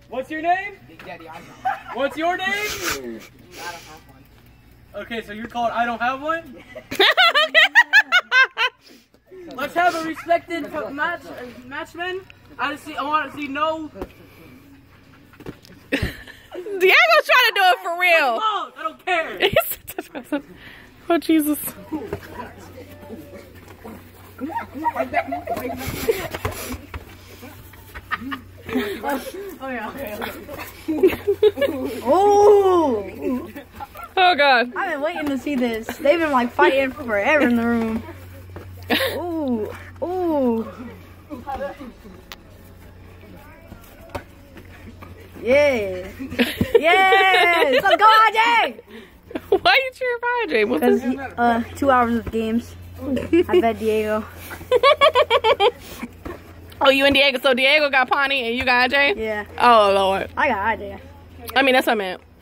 What's your name? Big Daddy Ivan. What's your name? I don't have one. Okay, so you're called I don't have one? Let's have a respected matchman. I want to see no. Diego's trying to do it for real. I don't care. Oh, Jesus. Oh yeah. Oh! Oh, God. I've been waiting to see this. They've been like fighting forever in the room. Ooh. Ooh. Yeah. Yes! Let's go, AJ! Why are you cheering for AJ? What's Because 2 hours of games. I bet Diego. Oh, you and Diego. So Diego got Pawnee and you got AJ? Yeah. Oh, Lord. I got AJ. I mean, that's what I meant.